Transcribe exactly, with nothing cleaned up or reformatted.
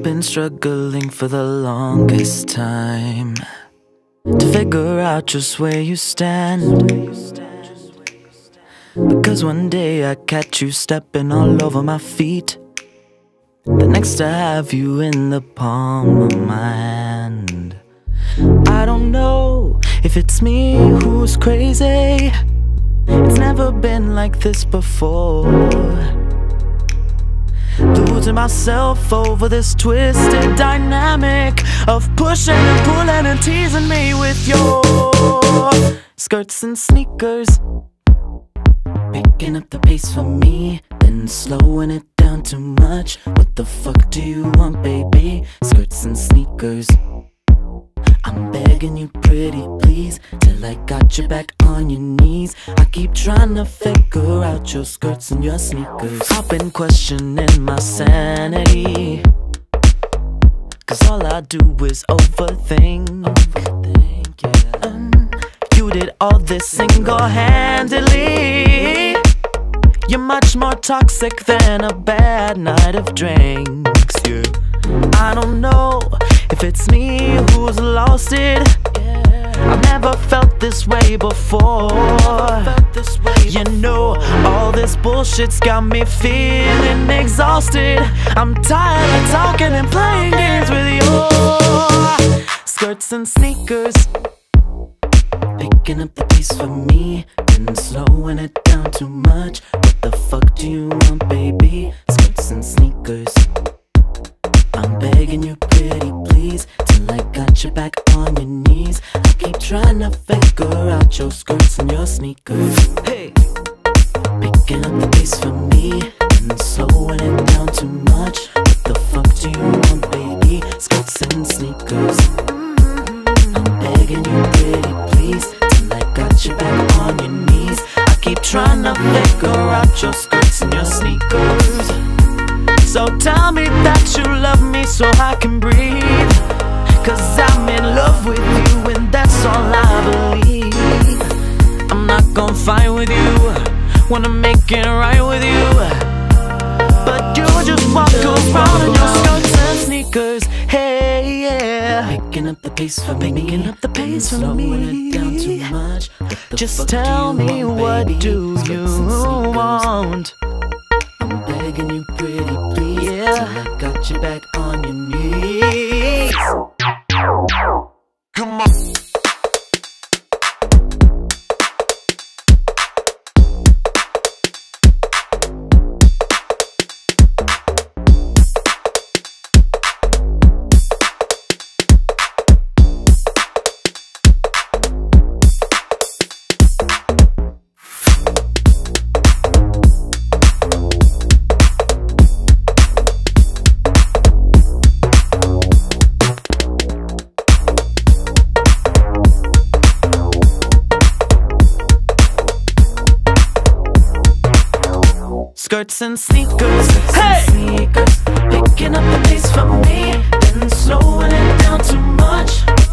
been struggling for the longest time to figure out just where you stand, because one day I catch you stepping all over my feet, the next I have you in the palm of my hand. I don't know if it's me who's crazy, it's never been like this before. Losing myself over this twisted dynamic of pushing and pulling and teasing me with your skirts and sneakers. Picking up the pace for me, then slowing it down too much. What the fuck do you want, baby? Skirts and sneakers. I'm begging you pretty please, till I got you back on your knees. I keep trying to figure out your skirts and your sneakers. I've been questioning my sanity, cause all I do is overthink, overthink yeah. um, You did all this single-handedly. You're much more toxic than a bad night of drinks, yeah. I don't know if it's me who's lost it, yeah. I've never felt this way before. This way you before. Know, all this bullshit's got me feeling exhausted. I'm tired of talking and playing games with your skirts and sneakers. Picking up the pace for me, then slowing it down too much. What the fuck do you want, baby? Skirts and sneakers. I'm begging you pretty please, till I got you back on your knees. I keep trying to figure out your skirts and your sneakers. Hey, picking up the pace for me, and slowing it down too much. What the fuck do you want, baby? Skirts and sneakers. I'm begging you pretty please, till I got you back on your knees. I keep trying to figure out your skirts and your sneakers. So tell me that you love me so I can breathe, cause I'm in love with you and that's all I believe. I'm not gonna fight with you, wanna make it right with you, but you just walk around in your skirts and sneakers. Hey, yeah. Picking up the pace for me, picking up the pace for me, slowing it down too much. Just tell me, what do you want? I'm begging you pretty please, yeah. Till I got you back on your knees. Come on. Skirts and sneakers, hey! Sneakers, picking up the pace for me, then slowing it down too much.